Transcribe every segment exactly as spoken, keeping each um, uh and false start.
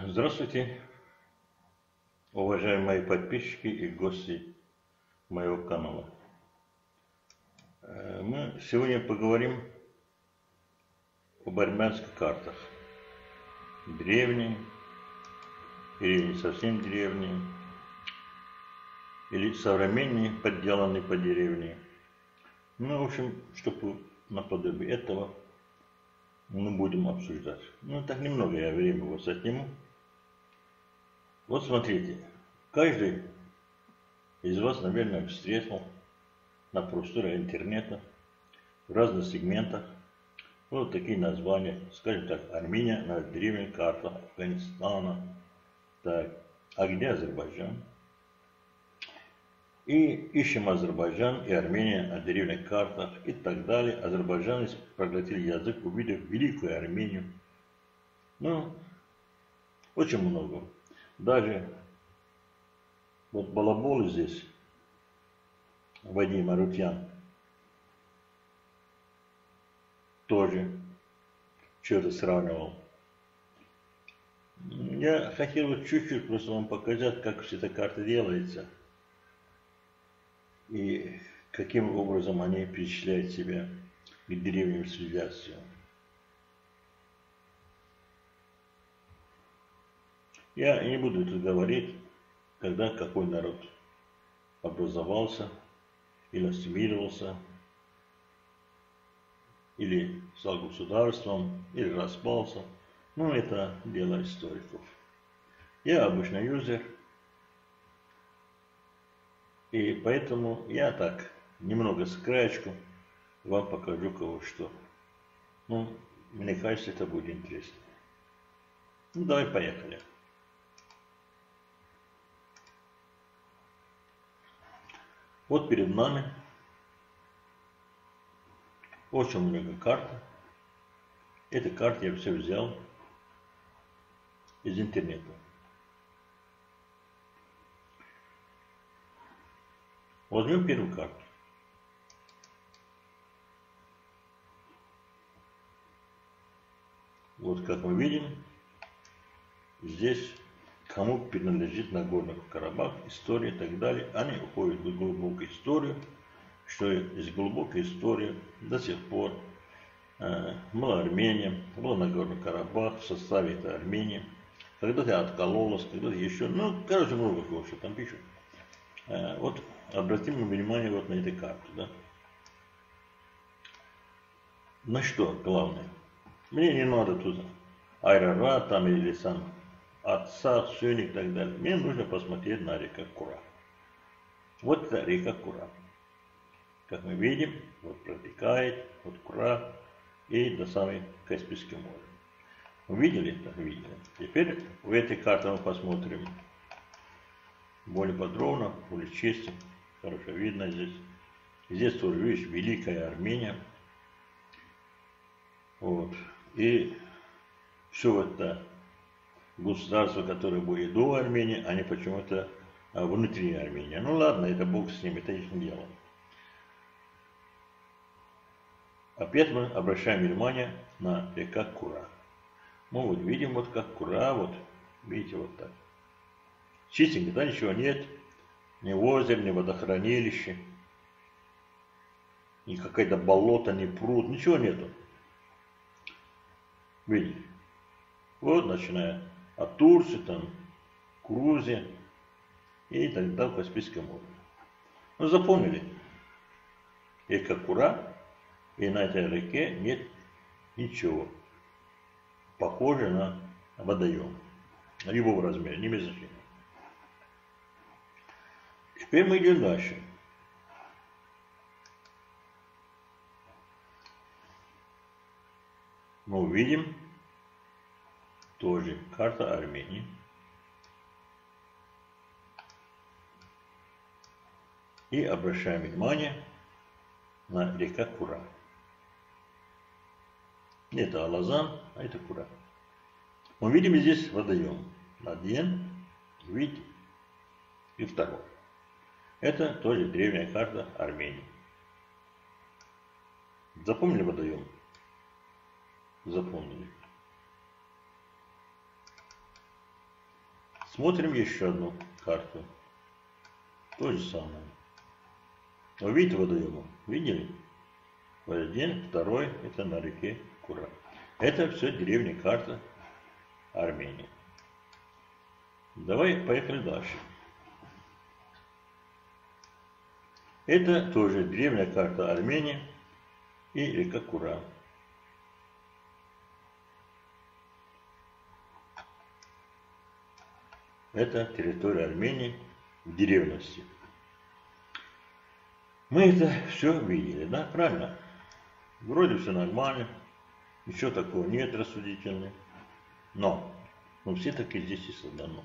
Здравствуйте, уважаемые подписчики и гости моего канала. Мы сегодня поговорим об армянских картах. Древние или не совсем древние, или современные, подделанные по деревне. Ну, в общем, чтобы наподобие этого мы будем обсуждать. Ну, так немного я времени вас отниму. Вот смотрите, каждый из вас, наверное, встретил на просторах интернета в разных сегментах вот такие названия, скажем так, Армения на древних картах Афганистана, так, а где Азербайджан? И ищем Азербайджан и Армения на древних картах и так далее. Азербайджанец проглотил язык, увидев великую Армению. Ну, очень много. Даже вот балабол здесь, Вадим Арутян, тоже что-то сравнивал. Я хотел вот чуть-чуть просто вам показать, как все эта карта делается. И каким образом они перечисляют себя к древним цивилизациям. Я не буду тут говорить, когда какой народ образовался, или ассимилировался, или стал государством, или распался. Ну, это дело историков. Я обычный юзер, и поэтому я так, немного с краечку, вам покажу кого что. Ну, мне кажется, это будет интересно. Ну, давай поехали. Вот перед нами очень много карт. Эти карты я все взял из интернета. Возьмем первую карту. Вот как мы видим, здесь кому принадлежит Нагорный Карабах, история и так далее. Они уходят в глубокую историю, что из глубокой истории до сих пор э, была Армения, была Нагорный Карабах в составе этой Армении. Когда-то откололась, когда-то еще, ну, короче, много кого что там пишут. Э, вот обратим внимание вот на эту карту, да. На что главное? Мне не надо тут Айрарат там или сам отца, сын и так далее. Мне нужно посмотреть на реку Кура. Вот это река Кура. Как мы видим, вот протекает от Кура и до самой Каспийского моря. Увидели это? Видели. Теперь в этой карте мы посмотрим более подробно, более честно. Хорошо видно здесь. Здесь тоже, видишь, Великая Армения. Вот. И все это государства, которые были до Армении, они почему-то внутри Армении. Ну ладно, это Бог с ним, это их дело. Опять мы обращаем внимание на река Кура. Мы вот видим, вот как Кура, вот, видите, вот так. Чистенько, да, ничего нет. Ни озер, ни водохранилище, ни какая-то болото, ни пруд, ничего нету. Видите? Вот, начиная от Турции, там, Грузия и так далее, Каспийское море. Ну, запомнили? Река Кура, и на этой реке нет ничего похожего на водоем. Любого размера, не без значения. Теперь мы идем дальше. Мы увидим тоже карта Армении. И обращаем внимание на река Кура. Это Алазан, а это Кура. Мы видим здесь водоем. Один, видите, и второй. Это тоже древняя карта Армении. Запомнили водоем? Запомнили. Смотрим еще одну карту. То же самое. Вы видите водоем? Видели? Вот один, второй, это на реке Кура. Это все деревня, карта Армении. Давай поехали дальше. Это тоже древняя карта Армении и река Кура. Это территория Армении в древности. Мы это все видели, да, правильно? Вроде все нормально, ничего такого нет рассудительного. Но, ну все таки здесь и создано.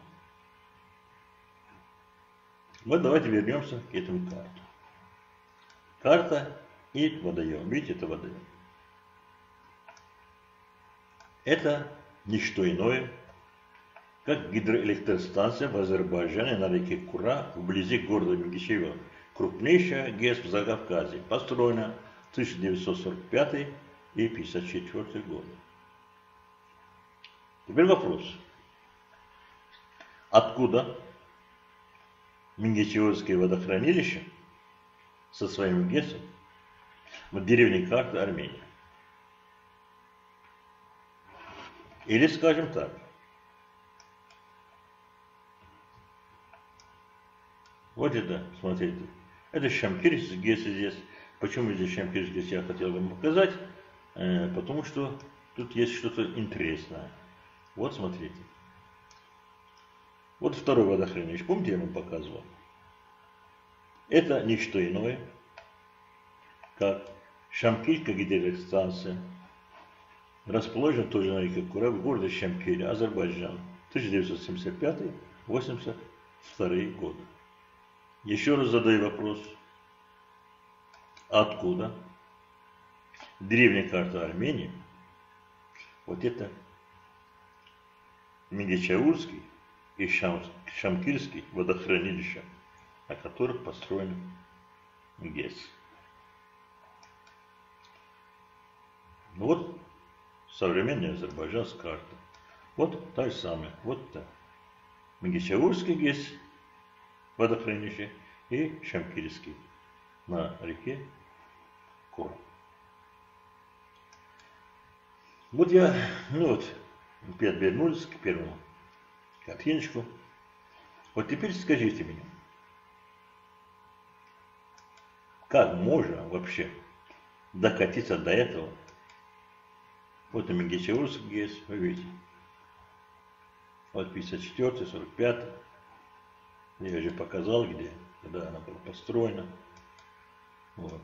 Вот давайте вернемся к этому карту. Карта и водоем. Видите, это водоем. Это не что иное, как гидроэлектростанция в Азербайджане на реке Кура вблизи города Мингичева. Крупнейшая ГЭС в Закавказье. Построена в тысяча девятьсот сорок пятый и пятьдесят четвёртый годы. Теперь вопрос. Откуда Мингичевское водохранилище со своим ГЭСом в деревне карты Армении? Или, скажем так, вот это, смотрите, это Шамкирский ГЭС здесь. Почему здесь Шамкирский ГЭС я хотел вам показать? Э, потому что тут есть что-то интересное. Вот смотрите. Вот второй водохранилище. Помните, я вам показывал? Это не что иное, как Шамкирская гидроэлектростанция, расположена тоже на реке Кура в городе Шамкире, Азербайджан, тысяча девятьсот семьдесят пятый — восемьдесят второй годы. Еще раз задаю вопрос. Откуда древняя карта Армении, вот это Мингичеурский и Шам, Шамкирский водохранилища, на которых построен ГЭС? Ну вот современная азербайджанская карта. Вот та же самая. Вот та. Мингичеурский ГЭС водохранилище и Шамкирский на реке Кура. Вот я, ну вот, опять вернулись к первому картиночку. Вот теперь скажите мне, как можно вообще докатиться до этого? Вот и Мингичеурский ГЭС, вы видите. Вот пятьдесят четвёртый, сорок пятый. Я уже показал, где, когда она была построена. Вот.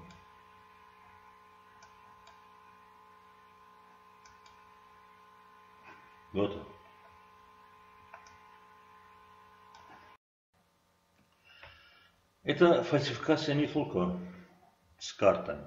Вот он. Это фальсификация не только с картами.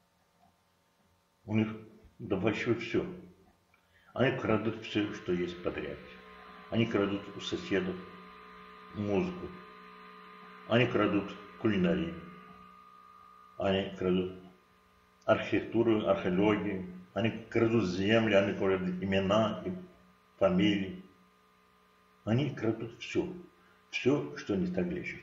У них да вообще все. Они крадут все, что есть подряд. Они крадут у соседов музыку. Они крадут кулинарию. Они крадут архитектуру, археологию. Они крадут земли, они крадут имена, фамилии. Они крадут все. Все, что не так лежит.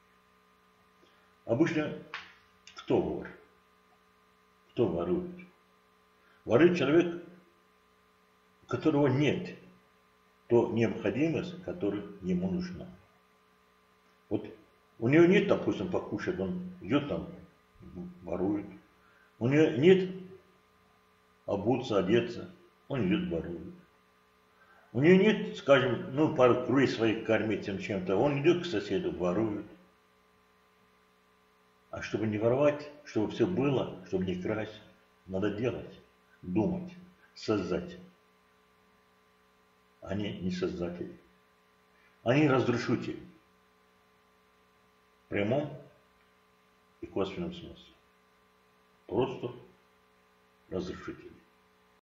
Обычно кто вор? Кто ворует? Ворует человек, у которого нет то необходимость, которая ему нужна. Вот у него нет, допустим, покушать, он идет там, ворует. У него нет обуться, одеться, он идет, ворует. У него нет, скажем, ну, пару курей своих кормить им чем-то, он идет к соседу, ворует. А чтобы не воровать, чтобы все было, чтобы не красть, надо делать, думать, создать. Они не создатели. Они разрушители. В прямом и косвенном смысле. Просто разрушители.